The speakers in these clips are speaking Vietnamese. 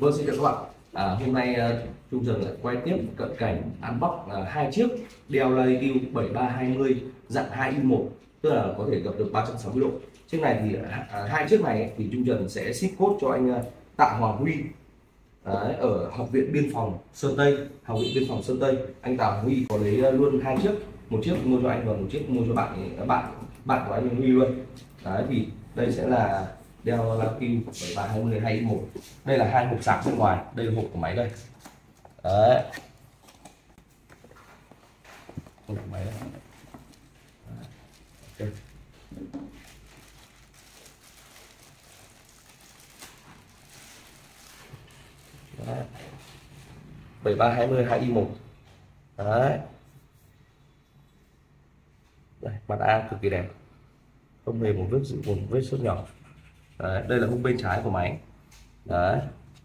Vâng, xin chào các bạn. Hôm nay Trung Dần lại quay tiếp cận cảnh unbox hai chiếc Dell Latitude 7320 dạng 2i1, tức là có thể gập được 360 độ. Chiếc này thì hai chiếc này thì Trung Dần sẽ ship code cho anh Tạ Hoàng Huy. Đấy, ở Học viện Biên phòng Sơn Tây, Học viện Biên phòng Sơn Tây. Anh Tạ Hoàng Huy có lấy luôn hai chiếc, một chiếc mua cho anh và một chiếc mua cho bạn của anh Huy luôn. Đấy, thì đây sẽ là Dell Latitude 7320 2i1. Đây là hai hộp sạc bên ngoài, đây là hộp của máy đây. Đấy, hộp của máy đây. Okay. Đấy. 7320 2i1. Đấy. Đây, mặt A cực kỳ đẹp, không hề một vết xước nhỏ. Đấy, đây là khung bên trái của máy. Đấy.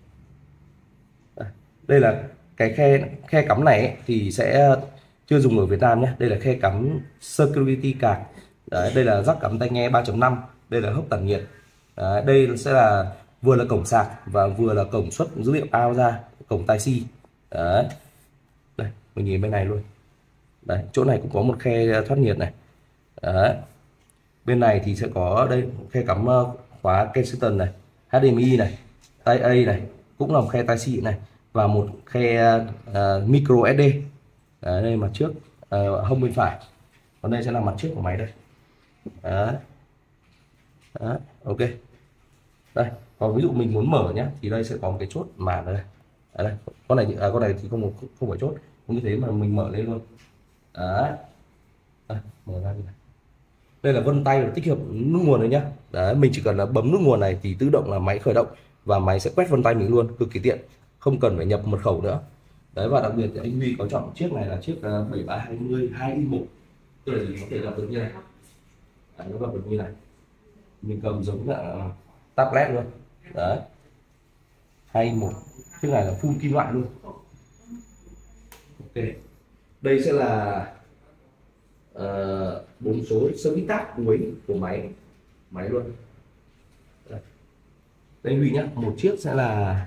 Đây là cái khe cắm này ấy, thì sẽ chưa dùng ở Việt Nam nhé. Đây là khe cắm security card. Đấy, đây là jack cắm tai nghe 3.5. Đây là hốc tản nhiệt. Đấy, đây sẽ là vừa là cổng sạc và vừa là cổng xuất dữ liệu out ra, cổng tai C. Đấy. Đây, mình nhìn bên này luôn. Đấy, chỗ này cũng có một khe thoát nhiệt này. Đấy. Bên này thì sẽ có đây khe cắm khóa Kensington này, HDMI này, tai A này, cũng là một khe tai C này và một khe micro SD. Đấy, đây mặt trước, hông bên phải. Còn đây sẽ là mặt trước của máy đây. Đấy. Đấy, ok. Đây, còn ví dụ mình muốn mở nhé thì đây sẽ có một cái chốt màn ở đây. Đấy, đây. Con này thì không phải chốt, không như thế mà mình mở lên luôn. Đấy. Đây, mở ra như này. Đây là vân tay tích hợp nước nguồn đấy nhá. Đấy, mình chỉ cần là bấm nước nguồn này thì tự động là máy khởi động và máy sẽ quét vân tay mình luôn, cực kỳ tiện, không cần phải nhập mật khẩu nữa. Đấy, và đặc biệt thì anh Huy có chọn chiếc này là chiếc 7320 2i1, tức là gì có thể gặp được như này. Đấy, nó gặp được như này, mình cầm giống là tablet luôn. Đấy, 2i1, chiếc này là full kim loại luôn. Ok, đây sẽ là 4 số service tab cuối của máy luôn. Đây Huy nhá, một chiếc sẽ là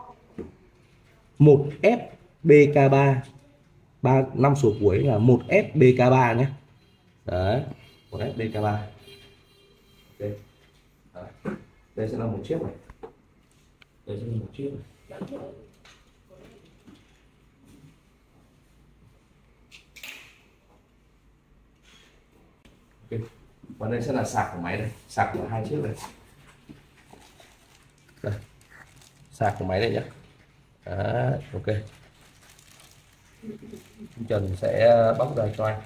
1FBK3, 5 số cuối là 1FBK3 nhé. Đấy, 1FBK3. Ok. Đấy. Đây sẽ là một chiếc này. Đây sẽ là một chiếc này. Ok. Và đây sẽ là sạc của máy đây, sạc của hai chiếc này. Đây. Sạc của máy đây nhé. Đấy, ok. Trần sẽ bóc ra cho anh.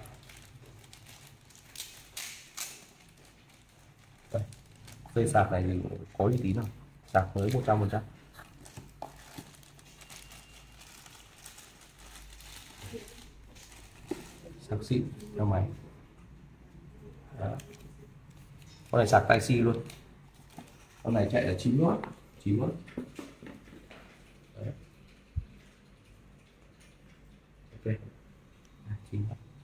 Đây. Dây sạc này thì có uy tín không? Sạc mới 100%. Sạc xịn cho máy. Đó. Con này sạc tai C luôn. Con này chạy là 9W. Đấy. Ok. 9W.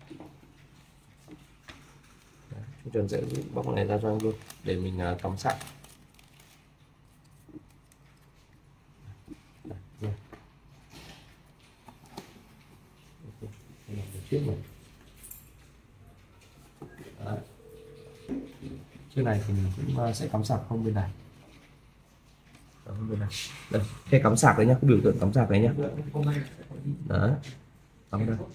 Chúng Trần sẽ bóc con này ra cho anh luôn để mình cắm sạc. Chiếc này. Đấy. Chiếc này thì mình cũng sẽ cắm sạc không bên này. Đây, cái cắm sạc đấy nhá, cái biểu tượng cắm sạc đấy nhá. Đấy. Cắm đây.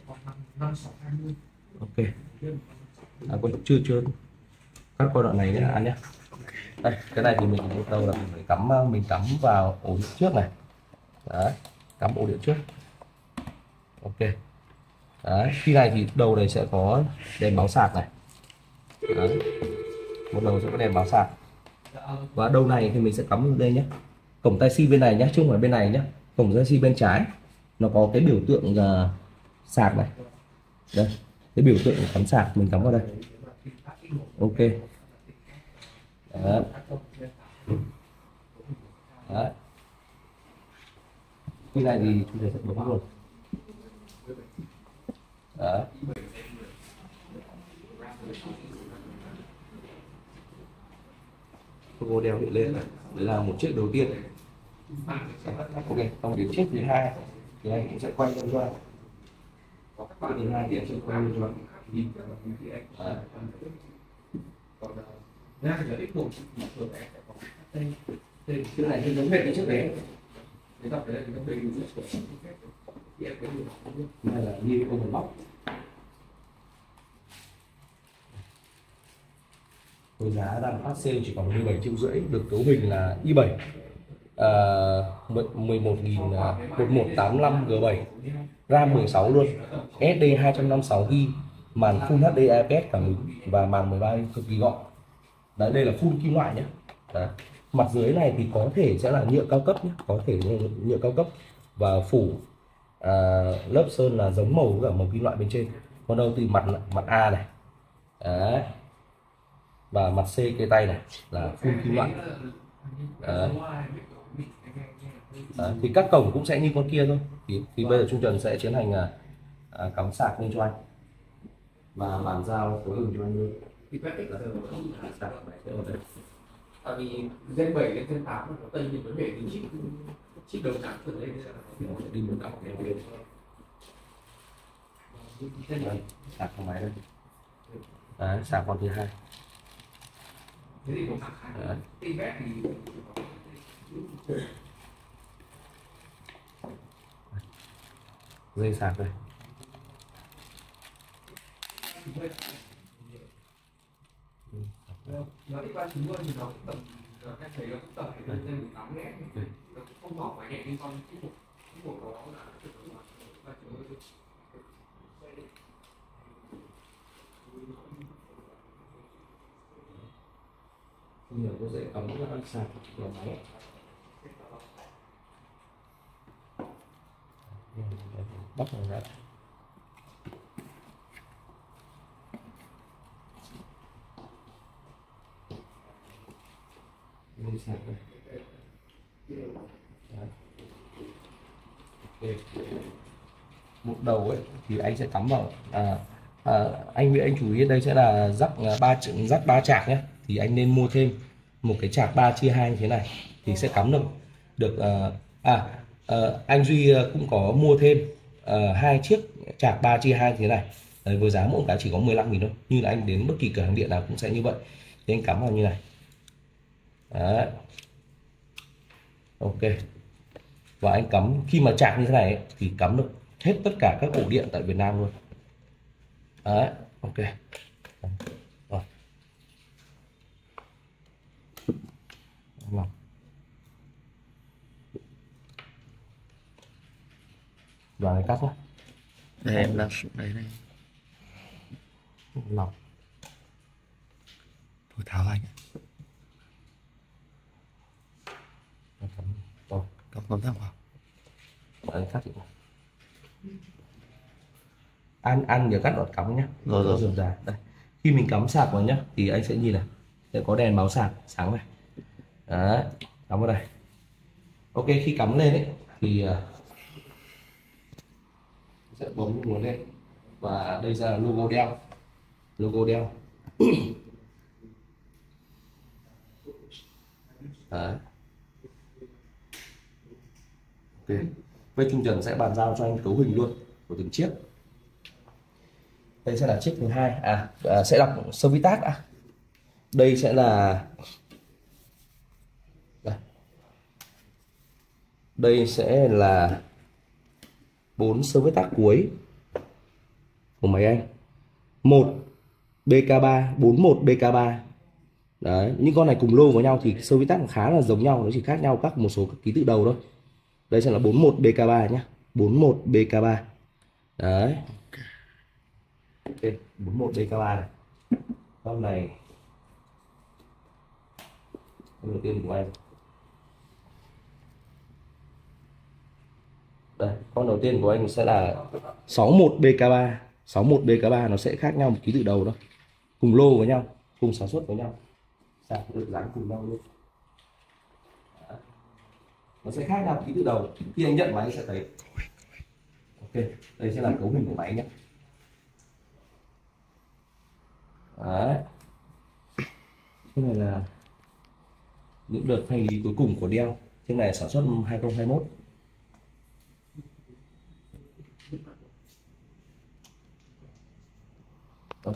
Ok. Chưa cắt qua đoạn này nữa anh nhé. Đây, cái này thì mình bắt đầu là mình cắm vào ổ điện trước này. Đấy, cắm ổ điện trước. Ok. Đấy, khi này thì đầu này sẽ có đèn báo sạc này. Đấy. Một đầu sẽ có đèn báo sạc. Và đầu này thì mình sẽ cắm đây nhé. Cổng tai C bên này nhé, chứ không phải bên này nhé. Cổng tai C bên trái nó có cái biểu tượng sạc này. Đây, cái biểu tượng cắm sạc mình cắm vào đây. Ok. Đấy. Đấy. Khi này thì chúng ta sẽ bấm luôn. Đấy. Logo đeo hiện lên này. Đấy là một chiếc đầu tiên. Ok, xong điểm chết thứ hai thì anh cũng sẽ quay cho anh. Cái thứ hai thì anh sẽ quay cho anh. Cái này thì giống hệt như trước đấy. Này là như con bóc. Với giá đang phát sale chỉ còn 17,5 triệu, được cấu hình là i7 11.1185 G7, RAM 16 luôn, SD 256GB, màn Full HD IPS cảm ứng và màn 13 inch cực kỳ gọn. Đấy, đây là full kim loại nhé. Đấy. Mặt dưới này thì có thể sẽ là nhựa cao cấp nhé, có thể nhựa cao cấp và phủ lớp sơn là giống màu với cả màu kim loại bên trên. Còn đâu thì mặt A này. Đấy. Và mặt C cây tay này là full kim loại. Đấy. Đấy. Thì các cổng cũng sẽ như con kia thôi. Thì bây giờ Trung Trần sẽ tiến hành cắm sạc lên cho anh và bàn giao cấu hình cho anh luôn. Tại vì Gen 7 đến Gen 8 có tây những vấn đề từ chip đầu nặng từ đây Đi một cặp sạc con máy đây. Đấy, sạc con thứ hai. Thế thì cũng thì vẽ thì dây sạc đây. nó đi qua chúng tôi thì nó cũng tầm em thấy nó cũng tầm trên 18 mét, không bỏ phải nhẹ như con cái bộ đó là Nhiều có dễ cắm các sạc của máy. Bắt đầu ra. Dây sạc đây. Okay. Một đầu ấy thì anh sẽ cắm vào anh Nguyễn, anh chú ý đây sẽ là rắc ba chạc nhé, thì anh nên mua thêm một cái chạc 3/2 như thế này thì sẽ cắm được anh Duy cũng có mua thêm 2 chiếc chạc 3/2 thế này. Đấy, với giá mỗi cái chỉ có 15.000 thôi, như là anh đến bất kỳ cửa hàng điện nào cũng sẽ như vậy, thì anh cắm vào như này. Đấy. Ok, và anh cắm khi mà chạc như thế này ấy, thì cắm được hết tất cả các ổ điện tại Việt Nam luôn. Đấy, ok. Rồi. Đoàn này cắt nhá. Đây em lắp đây này. Lọc. Thôi tháo anh. Cắm thẳng vào. Đấy, cắt đi. Ăn nhớ cắt đoạn cắm nhá. Rồi. Ra. Đây. Khi mình cắm sạc vào nhá thì anh sẽ nhìn này, sẽ có đèn báo sạc sáng này. Đấy, cắm vào đây. Ok, khi cắm lên ấy thì sẽ bấm nguồn lên và đây ra là logo Dell. Đấy. Ok, với Trung Trần sẽ bàn giao cho anh cấu hình luôn của từng chiếc. Đây sẽ là chiếc thứ hai, sẽ đọc service tag đã. Đây sẽ là đây sẽ là 4 service tag cuối của máy anh. 1 BK3, 41 BK3. Đấy, những con này cùng lô với nhau thì service tag khá là giống nhau, nó chỉ khác nhau các một số các ký tự đầu thôi. Đây sẽ là 41 BK3 nhé, 41 BK3. Đấy. Ok, 41 BK3 này. Con này đầu tiên của anh. Đây, con đầu tiên của anh sẽ là 61 BK3. 61 BK3 nó sẽ khác nhau một ký tự đầu thôi. Cùng lô với nhau, cùng sản xuất với nhau. Sạc được dán cùng nhau luôn. Đấy. Nó sẽ khác nhau ký tự đầu. Khi anh nhận máy anh sẽ thấy. Ok, đây sẽ là cấu hình của máy nhé. Đấy. Cái này là những đợt thanh lý cuối cùng của Dell Chiếc này sản xuất 2021. Ok.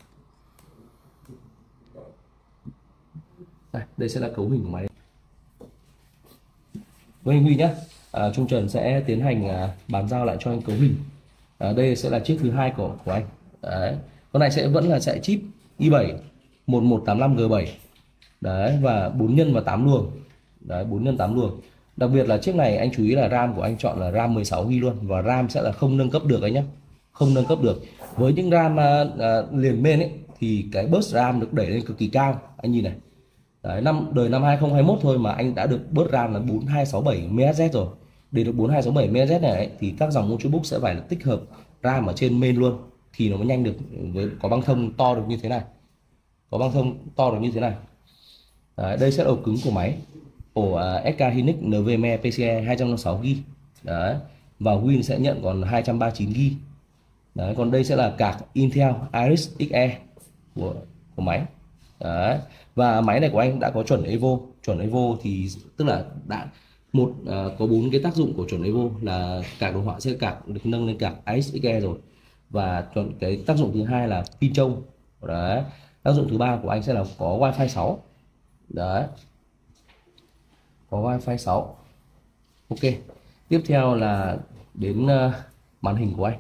Đây sẽ là cấu hình của máy. Với anh Huy nhé, Trung Trần sẽ tiến hành bàn giao lại cho anh cấu hình. Đây sẽ là chiếc thứ hai của anh. Đấy. Con này vẫn là chạy chip i7 1185G7. Đấy, và 4 nhân và 8 luồng. Đấy, 4 nhân 8 luồng. Đặc biệt là chiếc này anh chú ý là RAM của anh chọn là RAM 16GB luôn, và RAM sẽ là không nâng cấp được anh nhé. Không nâng cấp được. Với những RAM liền main ấy thì cái bus RAM được đẩy lên cực kỳ cao. Anh nhìn này. Đấy, đời năm 2021 thôi mà anh đã được bớt RAM là 4267 MHz rồi. Để được 4267 MHz này ấy, thì các dòng Ultrabook sẽ phải là tích hợp RAM ở trên main luôn thì nó mới nhanh được, với có băng thông to được như thế này. Có băng thông to được như thế này. Đấy, đây sẽ là ổ cứng của máy. Ổ SK Hynix NVMe PCIe 256GB. Đấy. Và Win sẽ nhận còn 239GB. Đấy, còn đây sẽ là card Intel Iris Xe của máy. Đấy. Và máy này của anh đã có chuẩn Evo. Chuẩn Evo thì tức là đã có 4 cái tác dụng của chuẩn Evo là card đồ họa sẽ được nâng lên card Iris Xe rồi. Và cái tác dụng thứ hai là pin trông. Đấy. Tác dụng thứ ba của anh sẽ là có Wi-Fi 6. Đấy. Có Wi-Fi 6. Ok. Tiếp theo là đến màn hình của anh.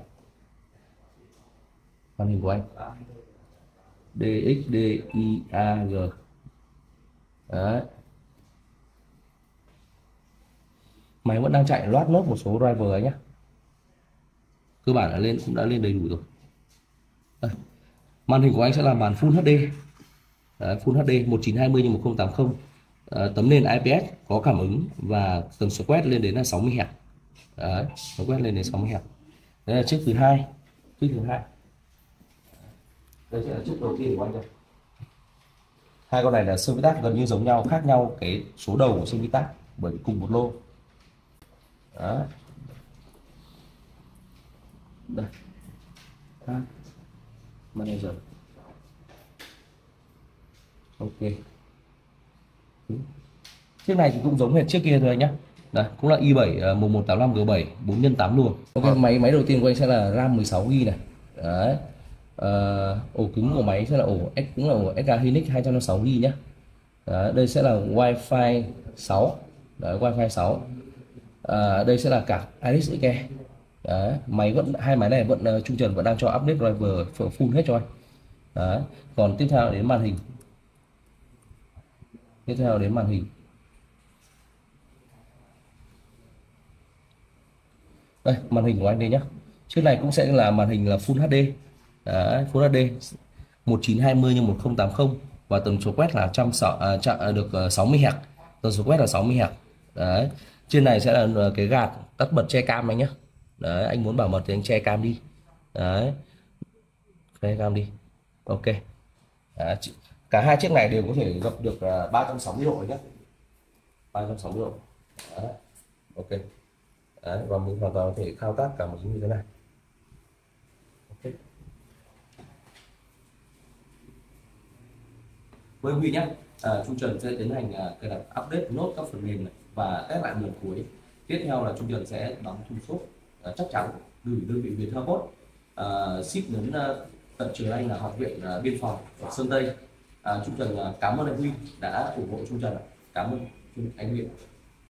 Màn hình của anh DXDIAG. Đấy. Máy vẫn đang chạy loát nốt một số driver ấy nhé. Cơ bản là cũng đã lên đầy đủ rồi. Đây. Màn hình của anh sẽ là màn Full HD. Đấy, Full HD 1920x1080. Tấm nền IPS có cảm ứng và tần số quét lên đến là 60 Hz. Đấy, nó quét lên đến 60 Hz. Đây là chiếc thứ hai. Chiếc thứ hai. Đây sẽ là chiếc đầu tiên của anh đây. Hai con này là Servitag gần như giống nhau, khác nhau cái số đầu của Servitag bởi cùng một lô. Đó. Đây. Manager. Ok. Chiếc này thì cũng giống hệt chiếc kia thôi anh nhé. Đây, cũng là i7 1185G7 4x8 luồng. Ok, máy đầu tiên của anh sẽ là RAM 16GB này. Đấy. Ổ cứng của máy sẽ là cũng là ổ SK Hynix 256GB nhé. Đấy, đây sẽ là Wi-Fi 6. Đấy, Wi-Fi 6. Đây sẽ là cả Iris Xe. Đấy, hai máy này Trung Trần vẫn đang cho update driver full hết cho anh. Đấy. Còn tiếp theo đến màn hình. Đây, màn hình của anh đây nhé. Chiếc này cũng sẽ là màn hình là Full HD. Đấy, Full HD 1920x1080 và tần số quét là được 60 Hz. Tần số quét là 60 Hz. Đấy. Trên này sẽ là cái gạt tắt bật che cam anh nhé. Đấy, anh muốn bảo mật thì anh che cam đi. Đấy. Che cam đi. Ok. Đấy. Cả hai chiếc này đều có thể gập được 360 độ nhé. 360 độ. Đấy. Ok. Đấy, và mình hoàn toàn có thể thao tác cả một như thế này. Ok. Với quý vị nhé, Trung Trần sẽ tiến hành cài đặt update nốt các phần mềm này và test lại lần cuối. Tiếp theo là Trung Trần sẽ đóng thùng xốp chắc chắn gửi đơn vị Viettelcode ship đến tận trường anh là Học viện Biên phòng ở Sơn Tây. Trung Trần cảm ơn anh Huy đã ủng hộ Trung Trần. Cảm ơn anh Huy.